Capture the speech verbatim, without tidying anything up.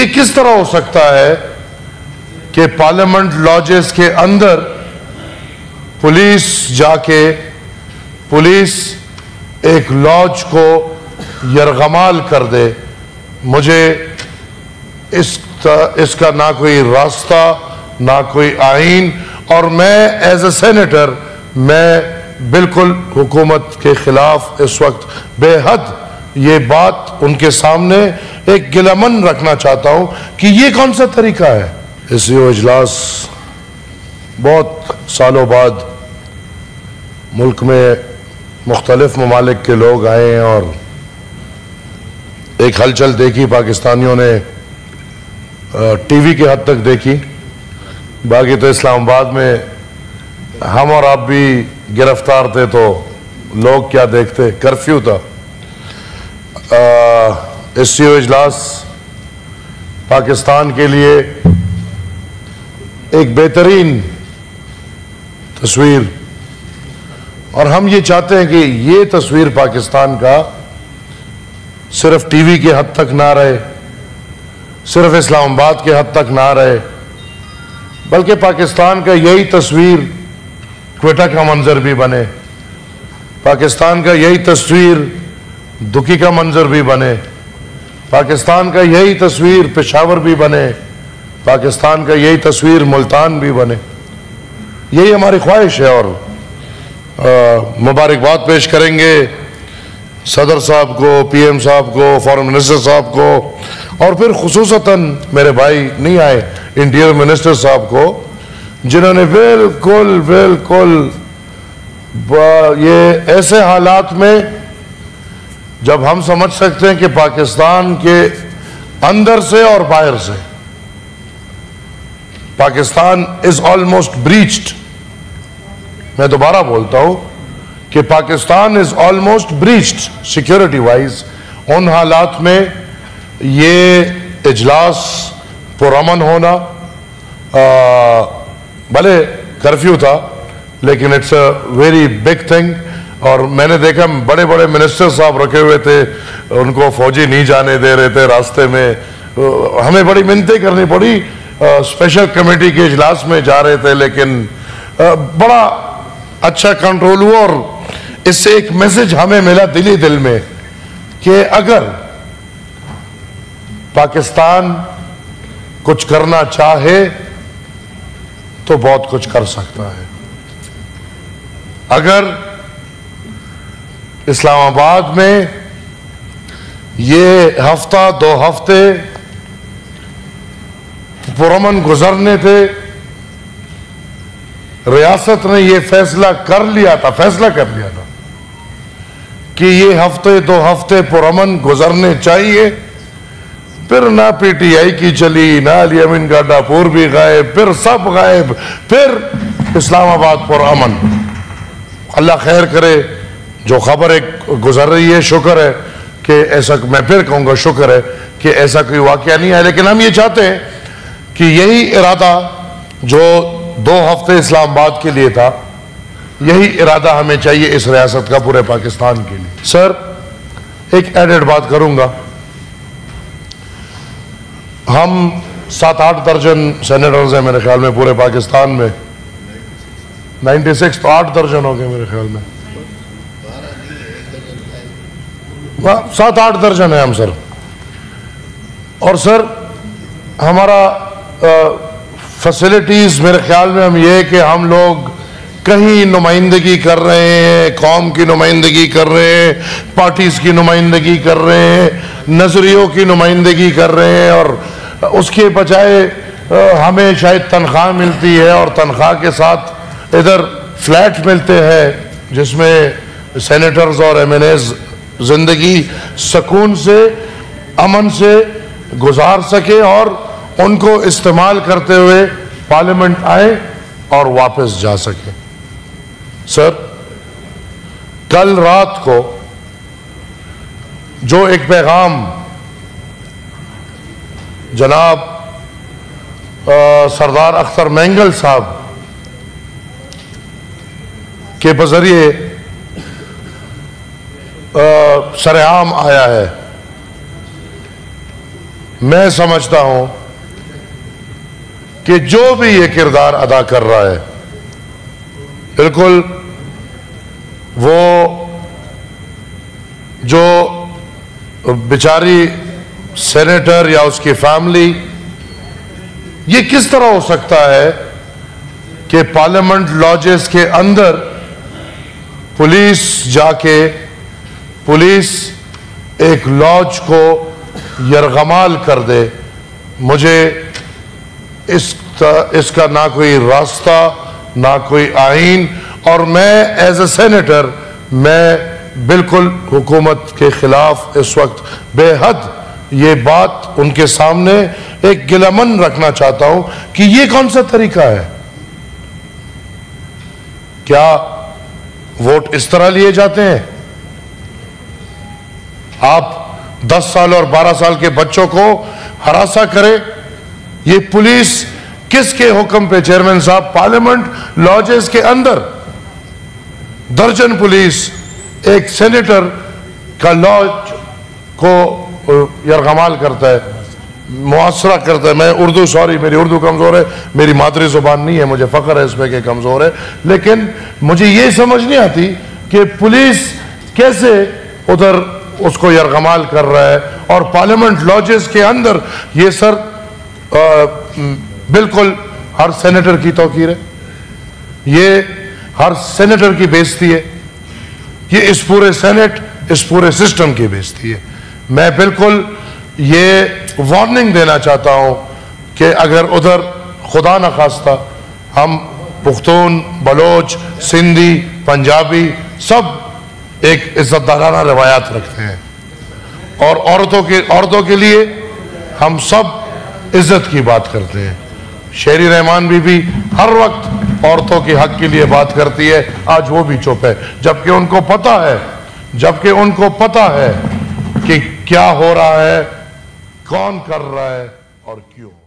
किस तरह हो सकता है कि पार्लियामेंट लॉजेस के अंदर पुलिस जाके पुलिस एक लॉज को यरगमाल कर दे? मुझे इस इसका ना कोई रास्ता ना कोई आईन, और मैं एज ए सेनेटर मैं बिल्कुल हुकूमत के खिलाफ इस वक्त बेहद ये बात उनके सामने एक गिलामन रखना चाहता हूं कि ये कौन सा तरीका है। इस इजलास बहुत सालों बाद मुल्क में मुख्तलिफ ममालिक के लोग आए हैं और एक हलचल देखी, पाकिस्तानियों ने टीवी की हद तक देखी। बाकी तो इस्लामाबाद में हम और आप भी गिरफ्तार थे तो लोग क्या देखते, कर्फ्यू था। इस इजलास पाकिस्तान के लिए एक बेहतरीन तस्वीर, और हम ये चाहते हैं कि ये तस्वीर पाकिस्तान का सिर्फ टीवी की हद तक ना रहे, सिर्फ इस्लामाबाद के हद तक ना रहे, बल्कि पाकिस्तान का यही तस्वीर क्वेटा का मंजर भी बने, पाकिस्तान का यही तस्वीर दुखी का मंजर भी बने, पाकिस्तान का यही तस्वीर पेशावर भी बने, पाकिस्तान का यही तस्वीर मुल्तान भी बने। यही हमारी ख्वाहिश है। और मुबारकबाद पेश करेंगे सदर साहब को, पीएम साहब को, फॉरेन मिनिस्टर साहब को, और फिर खुसूसतन मेरे भाई नहीं आए इंटीरियर मिनिस्टर साहब को, जिन्होंने बिल्कुल बिल्कुल ये ऐसे हालात में जब हम समझ सकते हैं कि पाकिस्तान के अंदर से और बाहर से पाकिस्तान इज ऑलमोस्ट ब्रीच्ड, मैं दोबारा बोलता हूं कि Pakistan is almost breached security wise, उन हालात में ये इजलास पुरअमन होना, भले कर्फ्यू था लेकिन it's a very big thing. और मैंने देखा बड़े बड़े मिनिस्टर साहब रखे हुए थे, उनको फौजी नहीं जाने दे रहे थे रास्ते में, हमें बड़ी मिन्नतें करनी पड़ी, स्पेशल कमेटी के इजलास में जा रहे थे, लेकिन बड़ा अच्छा कंट्रोल हुआ। और इससे एक मैसेज हमें मिला दिली दिल में कि अगर पाकिस्तान कुछ करना चाहे तो बहुत कुछ कर सकता है। अगर इस्लामाबाद में ये हफ्ता दो हफ्ते पुरअमन गुजरने थे, रियासत ने ये फैसला कर लिया था फैसला कर लिया था कि ये हफ्ते दो हफ्ते पुरअमन गुजरने चाहिए, फिर ना पीटीआई की चली, ना अली गाडापुर भी गायब, फिर सब गायब, फिर इस्लामाबाद पुरअमन। अल्लाह खैर करे, जो खबर एक गुजर रही है, शुक्र है कि ऐसा, मैं फिर कहूंगा शुक्र है कि ऐसा कोई वाकया नहीं है। लेकिन हम ये चाहते हैं कि यही इरादा जो दो हफ्ते इस्लामाबाद के लिए था, यही इरादा हमें चाहिए इस रियासत का पूरे पाकिस्तान के लिए। सर, एक एडेड बात करूंगा, हम सात आठ दर्जन सेनेटर्स हैं मेरे ख्याल में पूरे पाकिस्तान में, छियानवे तो आठ दर्जन हो गए मेरे ख्याल में, सात आठ दर्जन है हम सर। और सर हमारा फैसिलिटीज मेरे ख्याल में हम ये कि हम लोग कहीं नुमाइंदगी कर रहे हैं, कौम की नुमाइंदगी कर रहे हैं, पार्टीज की नुमाइंदगी कर रहे हैं, नजरियों की नुमाइंदगी कर रहे हैं, और उसके बजाय हमें शायद तनख्वाह मिलती है और तनख्वाह के साथ इधर फ्लैट मिलते हैं जिसमें सेनेटर्स और एम एन एज जिंदगी सुकून से, अमन से गुजार सके और उनको इस्तेमाल करते हुए पार्लियामेंट आए और वापस जा सके। सर, कल रात को जो एक पैगाम जनाब सरदार अख्तर मेंगल साहब के बजरिए सरेआम आया है मैं समझता हूं कि जो भी ये किरदार अदा कर रहा है, बिल्कुल वो जो बेचारी सेनेटर या उसकी फैमिली, ये किस तरह हो सकता है कि पार्लियामेंट लॉजेस के अंदर पुलिस जाके पुलिस एक लॉज को यरगमाल कर दे। मुझे इस इसका ना कोई रास्ता, ना कोई आईन, और मैं एज ए सेनेटर मैं बिल्कुल हुकूमत के खिलाफ इस वक्त बेहद ये बात उनके सामने एक गिलामन रखना चाहता हूं कि ये कौन सा तरीका है। क्या वोट इस तरह लिए जाते हैं? आप दस साल और बारह साल के बच्चों को हरासा करें। ये पुलिस किसके हुक्म पे? चेयरमैन साहब, पार्लियामेंट लॉजेस के अंदर दर्जन पुलिस एक सेनेटर का लॉज को यरगमाल करता है, मुआसरा करता है। मैं उर्दू, सॉरी मेरी उर्दू कमजोर है, मेरी मादरी जुबान नहीं है, मुझे फख्र है इस पे कि कमजोर है, लेकिन मुझे ये समझ नहीं आती कि पुलिस कैसे उधर उसको यरगमाल कर रहा है और पार्लियामेंट लॉजेस के अंदर ये सर आ, बिल्कुल हर सेनेटर की तौकीर है, ये हर सेनेटर की बेइज्जती है, ये इस पूरे सेनेट, इस पूरे सिस्टम की बेइज्जती है। मैं बिल्कुल ये वार्निंग देना चाहता हूं कि अगर उधर खुदा न खास्ता हम पुख्तून, बलोच, सिंधी, पंजाबी सब एक इज्जतदाराना रवायात रखते हैं और औरतों के औरतों के लिए हम सब इज्जत की बात करते हैं। शेरी रहमान भी, भी हर वक्त औरतों के हक के लिए बात करती है, आज वो भी चुप है, जबकि उनको पता है जबकि उनको पता है कि क्या हो रहा है, कौन कर रहा है और क्यों।